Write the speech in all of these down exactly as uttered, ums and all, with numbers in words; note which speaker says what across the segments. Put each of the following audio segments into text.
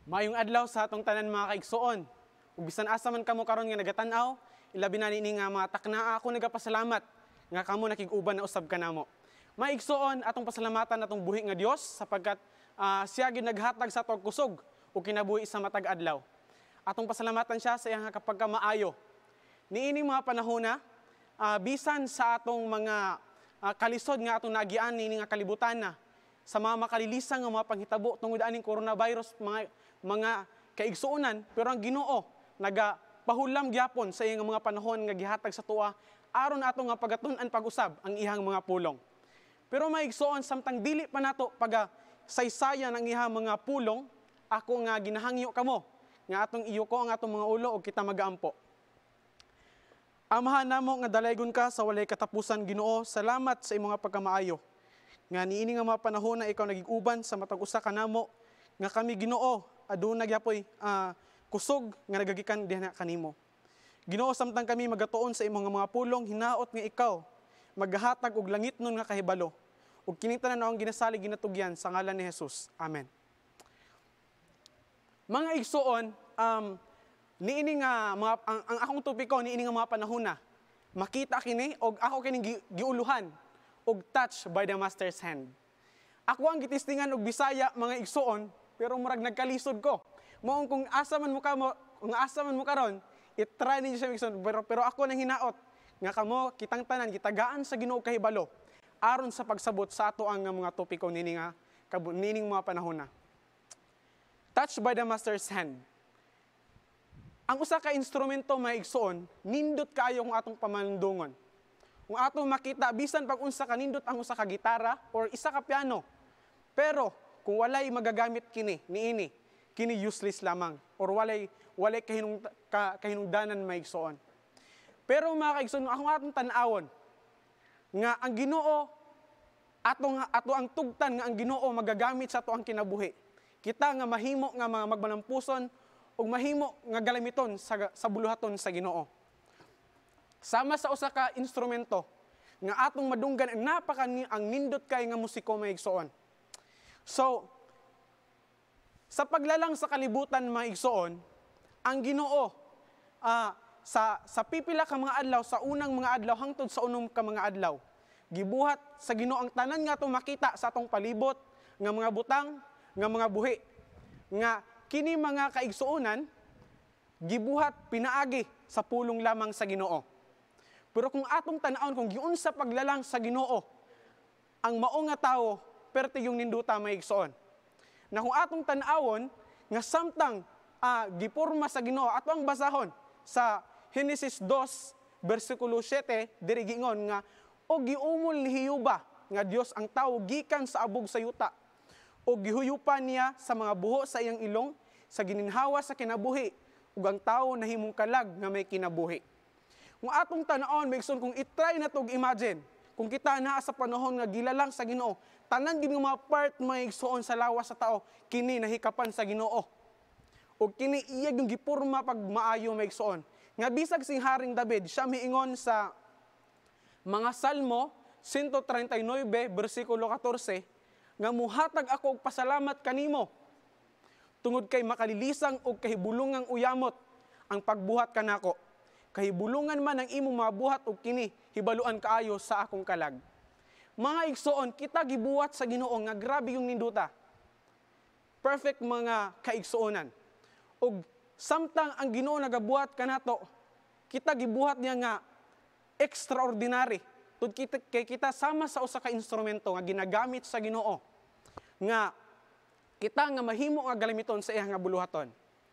Speaker 1: Maayong adlaw sa atong tanan mga kaigsuon. Ug bisan asa man kamo karon nga nagatanaw, ilabi na nini nga mga taknaa ako nagapasalamat nga kamo nakig-uban na usab kanamo. Maigsuon atong pasalamatan atong buhi nga Dios sapagkat uh, siya gyud naghatag sa atong kusog ug kinabuhi sa matag adlaw. Atong pasalamatan siya sa iyang kapagka maayo. Niini mga panahona, uh, bisan sa atong mga uh, kalisod nga atong nagian nini nga kalibutan na sa mga makalilisang nga mga panghitabo tungod aning coronavirus, mga mga kaigsuonan, pero ang Ginoo nagapahulam gyapon sa iyang mga panahon nga gihatag sa tuwa aron ato nga pagatun-an pag-usab ang ihang mga pulong. Pero maigsuon samtang dili pa nato paga saysayan ang ihang mga pulong, ako nga ginahangyo kamo nga atong iyo ko ang atong mga ulo ug kita magaampo. Amahan namo nga dalaygon ka sa walay katapusan Ginoo, salamat sa imong pagkamaayo. Nga niini nga mga panahon na ikaw nagig-uban sa matag usa kanamo nga kami Ginoo aduna gyapoy uh, kusog nga nagagikan diha kanimo. Ginoo samtang kami magatuon sa imong mga pulong, hinaot nga ikaw maghatag og langit nun nga kahibalo. Ug kini tanan ang ginasalig ginatugyan sa ngalan ni Jesus. Amen. Mga igsuon, um, niini nga mga ang, ang akong topiko niini nga mga panahon na makita kini og ako kining gi, giuluhan og touch by the master's hand. Ako ang gitistingan og Bisaya mga igsuon, pero murag nagkalisod ko. Mao kung asa man mo ka mo, kung asa man mo karon, i-try ninyo siya igsuon, pero pero ako nang hinaot nga kamo kitang tanan gitagaan sa Ginoo kahibalo aron sa pagsabot sa ato ang mga topiko nini nga nining mga panahon na. Touch by the master's hand. Ang usa ka instrumento mga igsuon, nindot kaayo kung atong pamanundungon. Kung atong makita bisan pag unsa ka nindot ang usa ka gitara or isa ka piano. Pero kung walay magagamit kini niini, kini useless lamang or walay walay kahinung ka, kahinungdanan maigsuon. Pero mga kaigsuon, akong atong tan-awon nga ang Ginoo atong ato ang tugtan nga ang Ginoo magagamit sa ato ang kinabuhi. Kita nga mahimo nga mga magmanampuson ug mahimo nga galamiton sa sa buluhaton sa Ginoo. Sama sa usa ka instrumento nga atong madunggan ang napaka ang nindot kay nga musiko maigsuon. So, sa paglalang sa kalibutan mga igsuon, ang Ginoo uh, sa sa pipila ka mga adlaw, sa unang mga adlaw hangtod sa unom ka mga adlaw, gibuhat sa Ginoo ang tanan nga atong makita sa atong palibot nga mga butang, nga mga buhi, nga kini mga kaigsuonan gibuhat pinaagi sa pulong lamang sa Ginoo. Pero kung atong tan-awon kung giunsa paglalang sa Ginoo, ang mao nga tawo perti yung ninduta maigsuon. Na kung atong tan-awon nga samtang uh, giporma sa Ginoo ato ang basahon sa Genesis two bersikulo seven diri giingon nga og giumol ni Hiyuba nga Dios ang tawo gikan sa abog sa yuta og gihuyupan niya sa mga buho sa iyang ilong sa gininhawa sa kinabuhi ug ang tawo nahimong kalag nga may kinabuhi. Kung atong tan-awon maigsoon kung i-try na to imagine kung kita naa sa panahon nga gilalang sa Ginoo, tanan gid mga part maigsoon sa lawas sa tao kini nahikapan sa Ginoo. Ug kini iya yung gipurma pag maayo maigsoon. Nga bisag sing Haring David, siya miingon sa mga Salmo one thirty-nine bersikulo fourteen nga muhatag ako og pasalamat kanimo tungod kay makalilisang og kahibulungang uyamot ang pagbuhat kanako. Kahibulungan man ang imong mga buhat og kini hibaluan kaayo sa akong kalag. Mga igsuon, kita gibuhat sa Ginoo nga grabe yung ninduta. Perfect mga kaigsuonan. Og samtang ang Ginoo nagabuhat kanato, kita gibuhat niya nga extraordinary. Tud kita kay kita sama sa usa ka instrumento nga ginagamit sa Ginoo nga kita nga mahimo nga galamiton sa iyang nga buluhaton.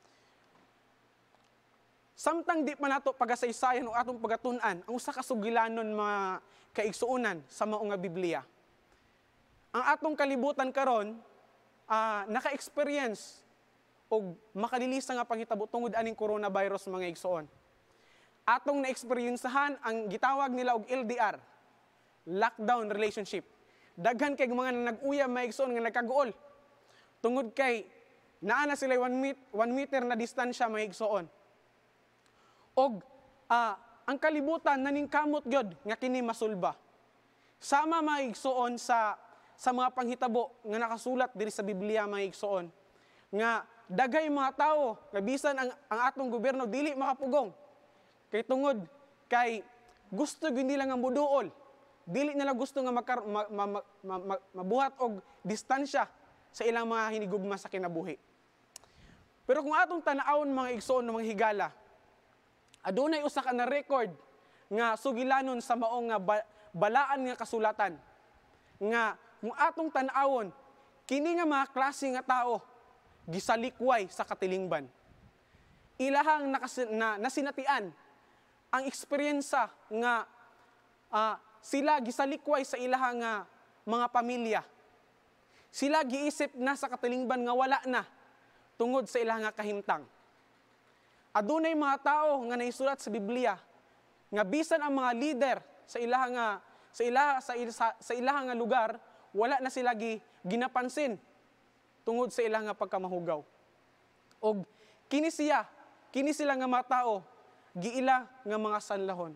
Speaker 1: Samtang di pa nato pagasaysayan o atong pagatun-an ang usa ka sugilanon mga kaigsuonan sa mao nga Biblia. Ang atong kalibutan karon uh, naka-experience og makalilisa nga panghitabo tungod aning coronavirus mga igsuon. Atong na-experiencehan ang gitawag nila og L D R, lockdown relationship. Daghan kay mga nag-uya mga igsuon nga nagkaguol. Tungod kay naa na sila one, meet, one meter na distansya mga igsuon. Og uh, ang kalibutan naningkamot gyud nga kini masulba. Sama mga igsuon sa sa mga panghitabo nga nakasulat diri sa Biblia mga igsuon nga daghay mga tao nga bisan ang, ang atong gobyerno dili makapugong. Kay tungod kay gusto gyud nila nga muduol. Dili nila gusto nga makar, ma, ma, ma, ma, ma, mabuhat og distansya sa ilang mga hinigugma sa kinabuhi. Pero kung atong tan-awon mga igsoon ng mga higala, adunay usa ka na record nga sugilanon sa maong nga ba, balaan nga kasulatan nga kung atong tan-awon kini nga mga klase nga tao gisalikway sa katilingban. Ilahang nakas, na, nasinatian ang eksperyensa nga uh, sila gisalikway sa ilahang nga mga pamilya. Sila giisip na sa katilingban nga wala na tungod sa ilahang nga kahimtang. Adunay mga tao nga naisulat sa Biblia nga bisan ang mga leader sa ilahang nga sa ilaha sa, sa, sa ilahang nga lugar wala na sila gi, ginapansin tungod sa ilang nga pagkamahugaw. Og kini siya, kini sila nga mga tao, giila nga mga sanlahon.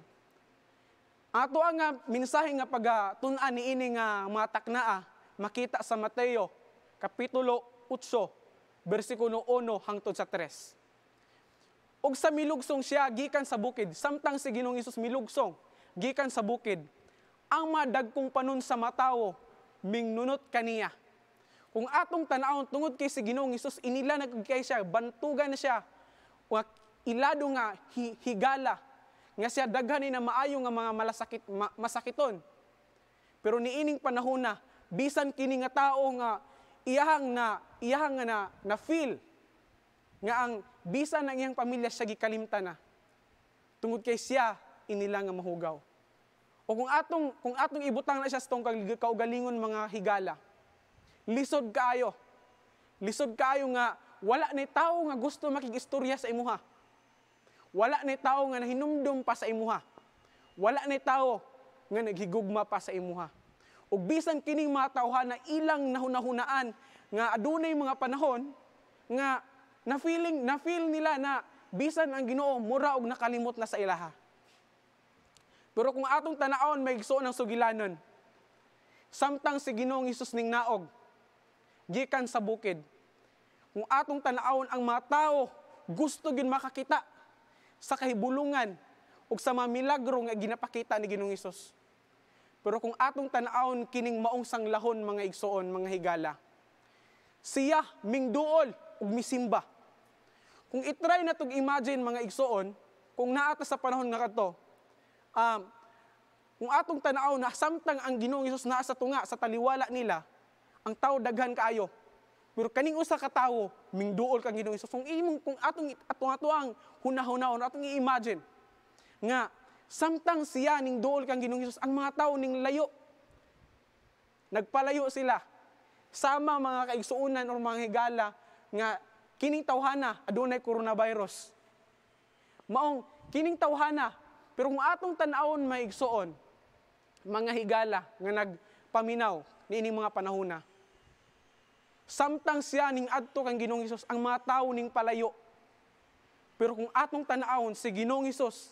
Speaker 1: Ato ang nga mensahe nga pagtun-an niini nga mga taknaa, makita sa Mateo, Kapitulo eight, versikulo one hangtod sa tres. Og sa milugsong siya, gikan sa bukid, samtang si Ginoong Hesus milugsong, gikan sa bukid, ang madagkong panon sa matao, mingnunot kaniya. Kung atong tanawon tungod kay si Ginoong Hesus inila nagkay siya bantugan na siya wa ilado nga hi, higala nga siya daghan na maayo nga mga malasakit ma, masakiton. Pero niining panahon na bisan kini nga tao nga iyahang na iyahang nga na, na feel nga ang bisan ng iyang pamilya siya gikalimtan na tungod kay siya inila nga mahugaw. O kung atong kung atong ibutang na siya sa tong kaugalingon mga higala, lisod kaayo. Lisod kaayo nga wala ni tao nga gusto makigistorya sa imuha. Wala ni tao nga nahinumdum pa sa imuha. Wala ni tao nga naghigugma pa sa imuha. Ug bisan kining mga tawhan na ilang nahunahunaan nga adunay mga panahon nga na feeling na feel nila na bisan ang Ginoo mura og nakalimot na sa ilaha. Pero kung atong tan-awon may igsoon ang sugilanon, samtang si Ginoong Hesus ning naog gikan sa bukid. Kung atong tan-awon ang mga tao gusto gyud makakita sa kahibulungan ug sa mga milagro nga ginapakita ni Ginoong Hesus. Pero kung atong tan-awon kining maong sanglahon mga igsoon, mga higala, siya mingduol ug misimba. Kung itry na tog imagine mga igsoon, kung naata sa panahon nga kadto, um, kung atong tan-awon na samtang ang Ginoong Hesus naa sa tunga sa taliwala nila, ang tao daghan kaayo. Pero kaning usa ka tawo mingduol kang Ginoong Hesus. Kung imong kung atong atong ato ang hunahunahon atong i-imagine nga samtang siya ning duol kang Ginoong Hesus, ang mga tao ning layo. Nagpalayo sila. Sama mga kaigsuunan o mga higala nga kining tawhana adunay coronavirus. Maong kining tawhana, pero kung atong tan-awon may igsuon, mga higala nga nagpaminaw niining mga panahona. Samtang siya ning adto kang Ginoong Hesus, ang mga tawo ning palayo. Pero kung atong tan-awon si Ginoong Hesus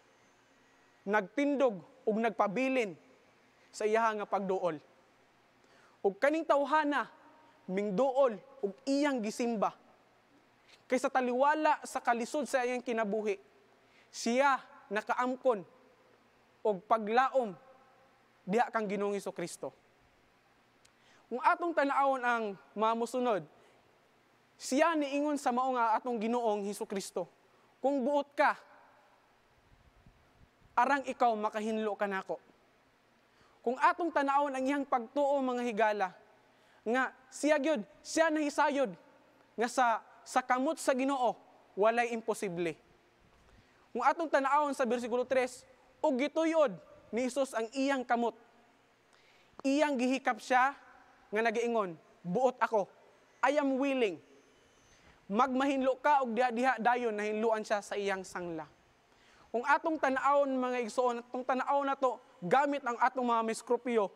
Speaker 1: nagtindog ug nagpabilin sa iya nga pagduol. Ug kaning tawhana mingduol ug iyang gisimba. Kay sa taliwala sa kalisod sa iyang kinabuhi, siya nakaamkon og paglaom diha kang Ginoong Hesukristo. Kung atong tan-awon ang mga mosunod, siya niingon sa mao nga atong Ginoong Hesukristo, kung buot ka, arang ikaw makahinlo ka nako. Kung atong tan-awon ang iyang pagtuo mga higala, nga siya gyud, siya nahisayod nga sa sa kamot sa Ginoo walay imposible. Kung atong tan-awon sa bersikulo tres, ug gituyod ni Hesus ang iyang kamot. Iyang gihikap siya nga nagaingon, buot ako. I am willing. Magmahinlo ka og diha-diha dayon nahinluan siya sa iyang sangla. Kung atong tan-awon mga igsoon, atong tan-awon nato gamit ang atong mga miskropyo,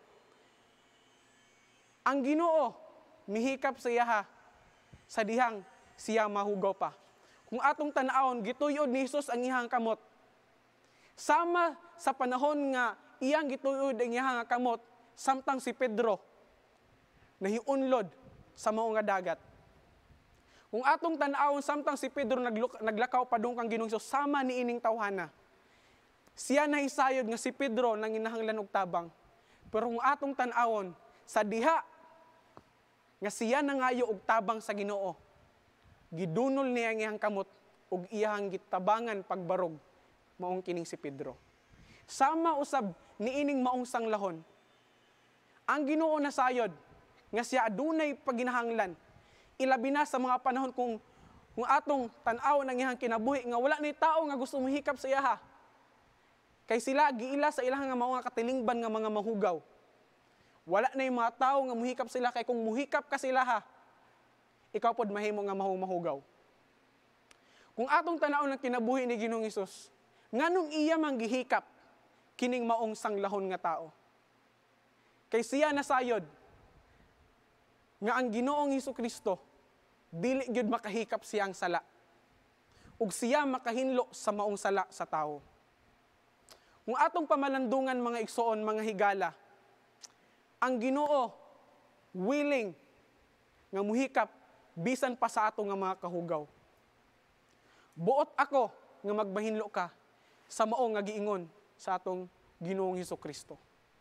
Speaker 1: ang Ginoo mihikap sa iya sa dihang siya mahugaw pa. Kung atong tan-awon gituyod ni Hesus ang iyang kamot, sama sa panahon nga iyang gituyod ang iyang kamot, samtang si Pedro nahiunlod sa mao nga dagat. Kung atong tan-awon samtang si Pedro nagluk- naglakaw padung kang Ginoong Hesus sama ni ining tawhana. Siya nahisayod nga si Pedro nang inahanglan og tabang. Pero kung atong tan-awon sa diha nga siya nangayo og tabang sa Ginoo, gidunol niya ang iyang kamot ug iyang gitabangan pagbarog maong kining si Pedro. Sama usab niining maong sanglahon. Ang Ginoo nasayod nga siya adunay paginahanglan. Ilabi na sa mga panahon kung kung atong tan-aw ng iyang kinabuhi nga wala ni tao nga gusto mohikap sa iyaha. Kay sila giila sa ilang nga mao nga katilingban nga mga mahugaw. Wala na yung mga tao nga muhikap sila kay kung muhikap ka sila ha, ikaw pod mahimo nga mahugaw. Kung atong tan-aw ng kinabuhi ni Ginoong Hesus, nganong iya man gihikap kining maong sanglahon nga tao. Kay siya nasayod nga ang Ginoong Hesukristo dili gyud makahikap siyang sala. Ug siya makahinlo sa maong sala sa tao. Kung atong pamalandungan mga igsoon, mga higala, ang Ginoo willing nga muhikap bisan pa sa ato nga mga kahugaw. Buot ako nga magbahinlo ka sa maong nga giingon sa atong Ginoong Hesukristo.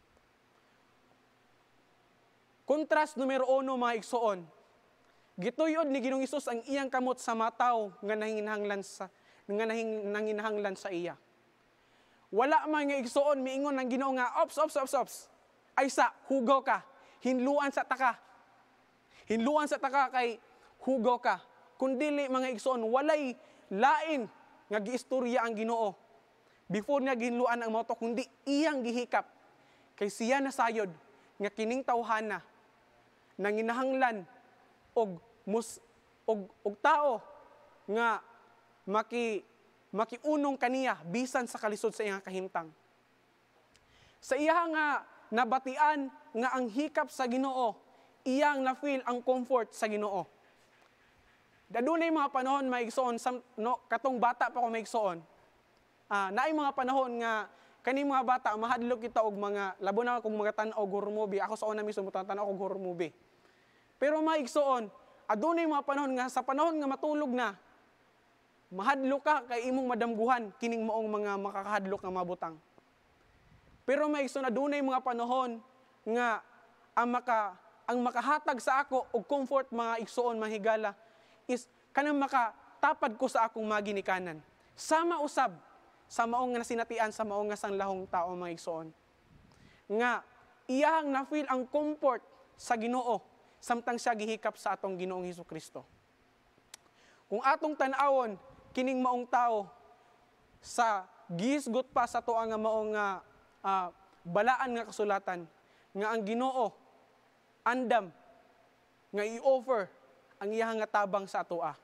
Speaker 1: Kontrast numero uno mga igsoon. Gituyod ni Ginoong Hesus ang iyang kamot sa mataw nga nanginahanglan sa nga nanginahanglan sa iya. Wala man nga igsoon miingon ang Ginoo nga ops ops ops ops. Ay sa hugaw ka, hinluan sa taka. Hinluan sa taka kay hugaw ka. Kundili mga igsoon walay lain nga giistorya ang Ginoo. Before niya ginluan ang moto kundi iyang gihikap kay siya nasayod nga kining tawhana nanginahanglan og mus og og tao nga maki makiunong kaniya bisan sa kalisod sa iyang kahimtang. Sa iya nga nabatian nga ang hikap sa Ginoo, iyang na-feel ang comfort sa Ginoo. Dadunay mga panahon maigsoon no katong bata pa ko maigsoon. Ah, naay mga panahon nga kani mga bata mahadlok kita og mga labo na kung mga tan-aw horror movie. Ako sa una mismo tan-aw og horror movie. Pero maigsoon, adunay mga panahon nga sa panahon nga matulog na, mahadlok ka kay imong madamguhan kining maong mga makakahadlok nga mabutang. Pero maigsoon adunay mga panahon nga ang maka ang makahatag sa ako og comfort mga igsoon mahigala is kanang makatapad ko sa akong maginikanan. Sama usab sa maong nga nasinatian sa maong nga sanglahong tao mga igsoon. Nga iyang na-feel ang comfort sa Ginoo samtang siya gihikap sa atong Ginoong Hesukristo. Kung atong tan-awon kining maong tao sa gihisgot pa sa tuwa nga maong nga uh, balaan nga kasulatan nga ang Ginoo andam nga i-offer ang iyang nga tabang sa atoa.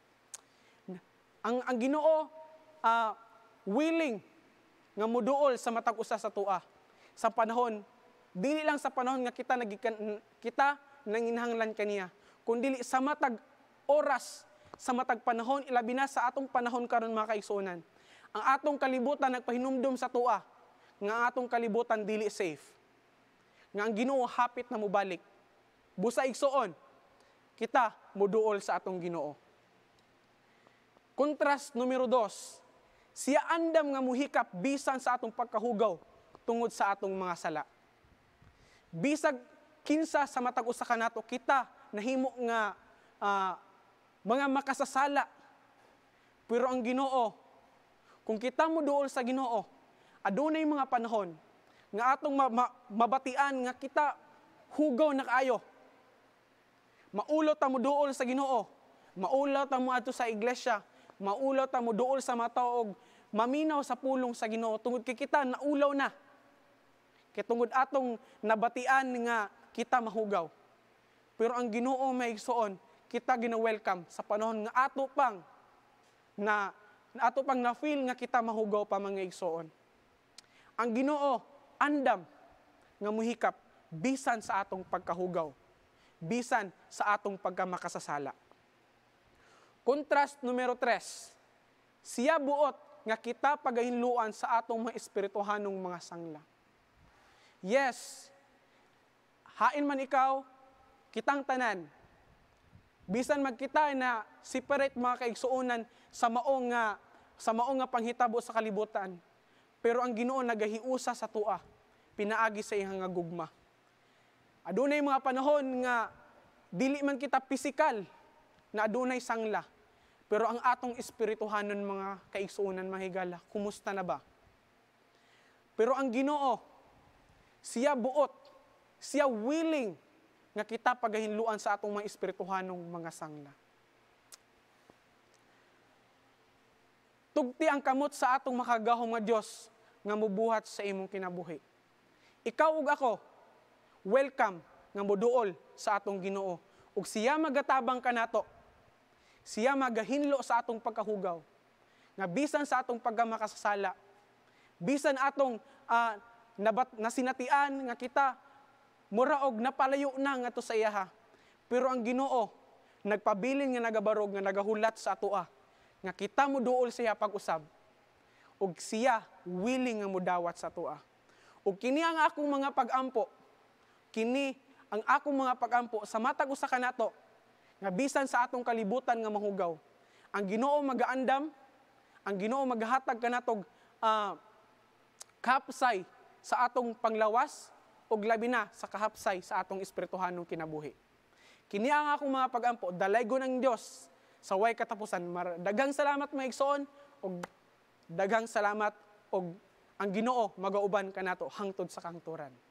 Speaker 1: Ang ang Ginoo uh, willing nga moduol sa matag usa sa tua sa panahon dili lang sa panahon nga kita nagikan kita nanginahanglan kaniya kundi sa matag oras sa matag panahon ilabi na sa atong panahon karon mga kaigsuonan. Ang atong kalibutan nagpahinumdum sa tua nga atong kalibutan dili safe. Nga ang Ginoo hapit na mobalik. Busa igsuon kita moduol sa atong Ginoo. Kontrast numero dos. Siya andam nga muhikap bisan sa atong pagkahugaw tungod sa atong mga sala. Bisag kinsa sa matag usa kanato kita nahimo nga uh, mga makasasala. Pero ang Ginoo, kung kita mo duol sa Ginoo, adunay mga panahon nga atong ma- ma- mabatian nga kita hugaw na kaayo. Maulaw ta mo duol sa Ginoo, maulaw ta mo adto sa iglesia, maulaw ta mo duol sa mga tao og maminaw sa pulong sa Ginoo tungod kay kita naulaw na. Kay tungod atong nabatian nga kita mahugaw. Pero ang Ginoo may igsoon, kita gina-welcome sa panahon nga ato pang na ato pang na-feel nga kita mahugaw pa mga igsoon. Ang Ginoo andam nga muhikap bisan sa atong pagkahugaw, bisan sa atong pagkamakasasala. Kontrast numero tres. Siya buot nga kita pagahinluan sa atong mga espirituhanong mga sangla. Yes, hain man ikaw, kitang tanan, Bisan magkita na separate mga kaigsuonan sa maong nga sa maong nga panghitabo sa kalibutan. Pero ang Ginoo nagahiusa sa tua, pinaagi sa iyang nga gugma. Adunay mga panahon nga dili man kita pisikal na adunay sangla. Pero ang atong espirituhanon mga kaigsuonan mahigala, kumusta na ba? Pero ang Ginoo, siya buot, siya willing nga kita pagahinluan sa atong mga espirituhanong mga sangla. Tugti ang kamot sa atong makagahom nga Dios nga mubuhat sa imong kinabuhi. Ikaw ug ako, welcome nga moduol sa atong Ginoo. Ug siya magatabang kanato. Siya magahinlo sa atong pagkahugaw. Nga bisan sa atong pagkamakasasala, bisan atong uh, nabat, nasinatian nga kita mura og napalayo na nga to sa iyaha. Pero ang Ginoo nagpabilin nga nagabarog nga nagahulat sa atoa nga kita mo duol siya pag-usab. Ug siya willing nga modawat sa atoa. Ug kini ang akong mga pag-ampo. Kini ang akong mga pag-ampo sa matag usa kanato nga bisan sa atong kalibutan nga mahugaw. Ang Ginoo magaandam, ang Ginoo maghatag kanatog uh, kahapsay sa atong panglawas ug labi na sa kahapsay sa atong espirituhanong kinabuhi. Kini ang akong mga pag-ampo, dalaygon ang Dios sa way katapusan. Daghang salamat mga igsoon ug daghang salamat ug ang Ginoo magauban kanato hangtod sa kangturan.